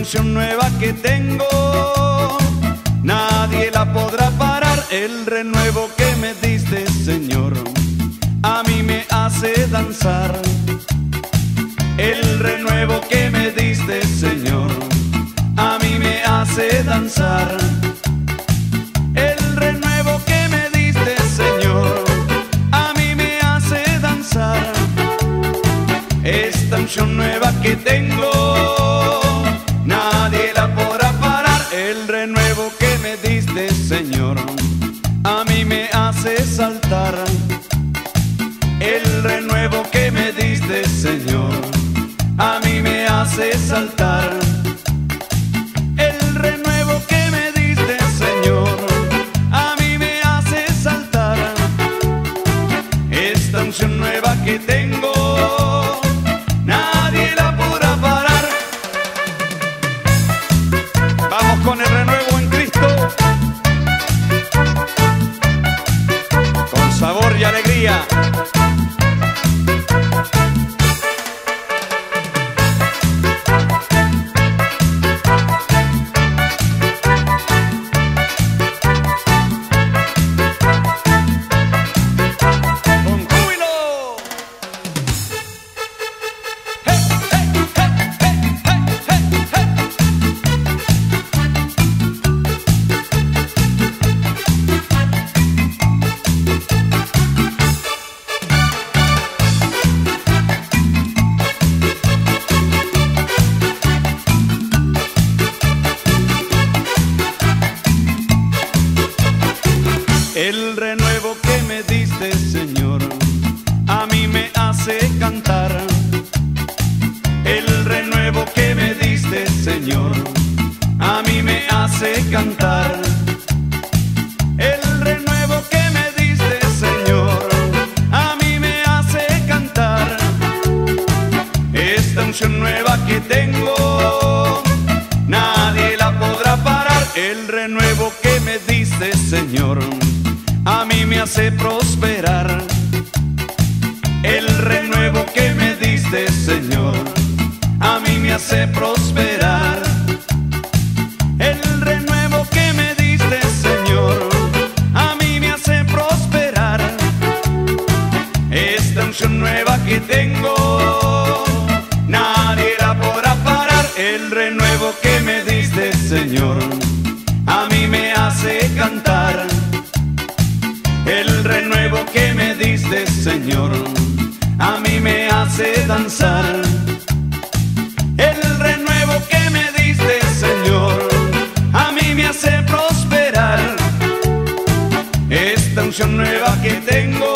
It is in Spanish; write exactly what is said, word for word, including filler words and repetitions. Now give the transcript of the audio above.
unción nueva que tengo, nadie la podrá parar. El renuevo que me diste, Señor, a mí me hace danzar. El renuevo que me diste, Señor, a mí me hace danzar. El renuevo que me diste, Señor, a mí me hace danzar. Esta unción nueva que tengo, nadie la podrá parar. El renuevo que me diste, Señor, a mí me hace saltar. El renuevo que me diste, Señor, a mí me hace saltar. El renuevo que me diste, Señor, a mí me hace saltar. Esta unción nueva que tengo, nadie la podrá parar. Vamos con el renuevo en Cristo, con sabor y alegría. El renuevo que me diste, Señor, a mí me hace cantar. El renuevo que me diste, Señor, a mí me hace cantar. El renuevo que me diste, Señor, a mí me hace cantar. Esta unción nueva que tengo, nadie la podrá parar. El renuevo que me diste, Señor, a mí me hace prosperar. El renuevo que me diste, Señor, a mí me hace prosperar. El renuevo que me diste, Señor, a mí me hace prosperar. Esta unción nueva que tengo, nadie la podrá parar. El renuevo que me diste, Señor, a mí me hace cantar. El renuevo que me diste, Señor, a mí me hace danzar. El renuevo que me diste, Señor, a mí me hace prosperar. Esta unción nueva que tengo,